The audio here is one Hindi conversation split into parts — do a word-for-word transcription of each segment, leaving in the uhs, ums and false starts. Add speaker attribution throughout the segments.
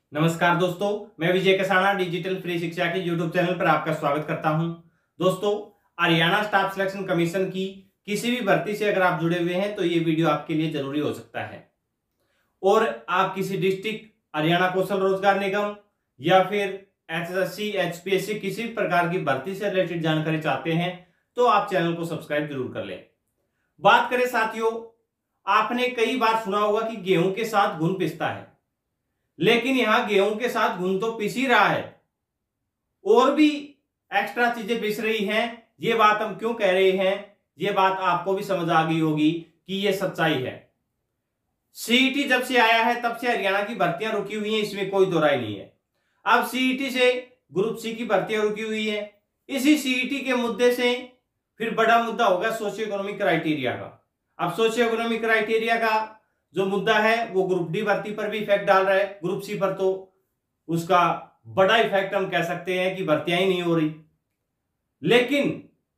Speaker 1: नमस्कार दोस्तों, मैं विजय कसाना डिजिटल फ्री शिक्षा के यूट्यूब चैनल पर आपका स्वागत करता हूं। दोस्तों, हरियाणा स्टाफ सिलेक्शन कमीशन की किसी भी भर्ती से अगर आप जुड़े हुए हैं तो ये वीडियो आपके लिए जरूरी हो सकता है। और आप किसी डिस्ट्रिक्ट हरियाणा कौशल रोजगार निगम या फिर एसएससी, एचपीएससी किसी भी प्रकार की भर्ती से रिलेटेड जानकारी चाहते हैं तो आप चैनल को सब्सक्राइब जरूर कर लें। बात करें साथियों, आपने कई बार सुना होगा कि गेहूं के साथ घुन पिसता है, लेकिन यहां गेहूं के साथ घुन तो पिस ही रहा है और भी एक्स्ट्रा चीजें पिस रही हैं। ये बात हम क्यों कह रहे हैं, ये बात आपको भी समझ आ गई होगी कि ये सच्चाई है। सीईटी जब से आया है तब से हरियाणा की भर्तियां रुकी हुई हैं, इसमें कोई दो राय नहीं है। अब सीईटी से ग्रुप सी की भर्तियां रुकी हुई है। इसी सीईटी के मुद्दे से फिर बड़ा मुद्दा होगा सोशियो इकोनॉमिक क्राइटेरिया का। अब सोशियो इकोनॉमिक क्राइटेरिया का जो मुद्दा है वो ग्रुप डी भर्ती पर भी इफेक्ट डाल रहा है, ग्रुप सी पर तो उसका बड़ा इफेक्ट हम कह सकते हैं कि भर्तियां ही नहीं हो रही। लेकिन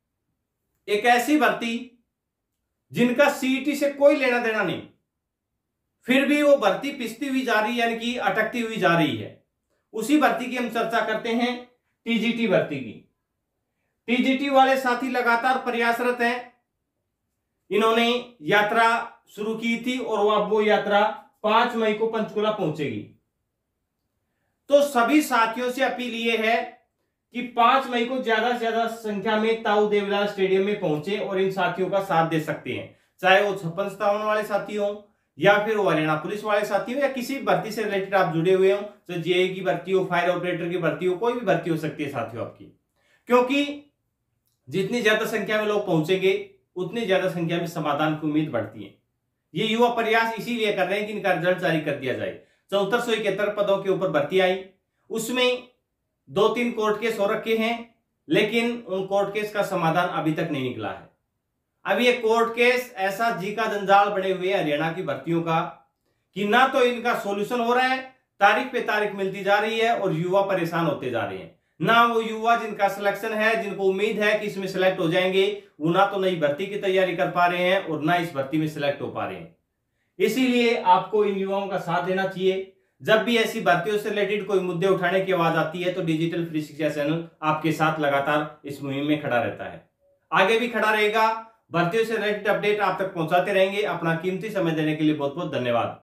Speaker 1: एक ऐसी भर्ती जिनका सीईटी से कोई लेना देना नहीं, फिर भी वो भर्ती पिसती हुई जा रही है, यानी कि अटकती हुई जा रही है, उसी भर्ती की हम चर्चा करते हैं, टीजीटी भर्ती की। टीजीटी वाले साथी लगातार प्रयासरत हैं। इन्होंने यात्रा शुरू की थी और वो अब वो यात्रा पांच मई को पंचकुला पहुंचेगी। तो सभी साथियों से अपील ये है कि पांच मई को ज्यादा से ज्यादा संख्या में ताऊ देवीलाल स्टेडियम में पहुंचे और इन साथियों का साथ दे सकते हैं, चाहे वो छप्पन सत्तावन वाले साथी हो या फिर वो हरियाणा पुलिस वाले साथी हो या किसी भी भर्ती से रिलेटेड आप जुड़े हुए हो, तो जेई की भर्ती हो, फायर ऑपरेटर की भर्ती हो, कोई भी भर्ती हो सकती है साथियों आपकी। क्योंकि जितनी ज्यादा संख्या में लोग पहुंचेंगे उतनी ज्यादा संख्या में समाधान की उम्मीद बढ़ती है। ये युवा प्रयास इसीलिए कर रहे हैं कि इनका रिजल्ट जारी कर दिया जाए। चौहत्तर सौ इकहत्तर पदों के ऊपर भर्ती आई, उसमें दो तीन कोर्ट केस हो रखे हैं, लेकिन उन कोर्ट केस का समाधान अभी तक नहीं निकला है। अब ये कोर्ट केस ऐसा जी का जंजाल बने हुए हरियाणा की भर्तियों का कि ना तो इनका सोल्यूशन हो रहा है, तारीख पे तारीख मिलती जा रही है और युवा परेशान होते जा रहे हैं। ना वो युवा जिनका सिलेक्शन है, जिनको उम्मीद है कि इसमें सिलेक्ट हो जाएंगे, वो ना तो नई भर्ती की तैयारी कर पा रहे हैं और ना इस भर्ती में सिलेक्ट हो पा रहे हैं। इसीलिए आपको इन युवाओं का साथ देना चाहिए। जब भी ऐसी भर्तियों से रिलेटेड कोई मुद्दे उठाने की आवाज आती है तो डिजिटल फ्री शिक्षा चैनल आपके साथ लगातार इस मुहिम में खड़ा रहता है, आगे भी खड़ा रहेगा। भर्तियों से रिलेटेड अपडेट आप तक पहुंचाते रहेंगे। अपना कीमती समय देने के लिए बहुत बहुत धन्यवाद।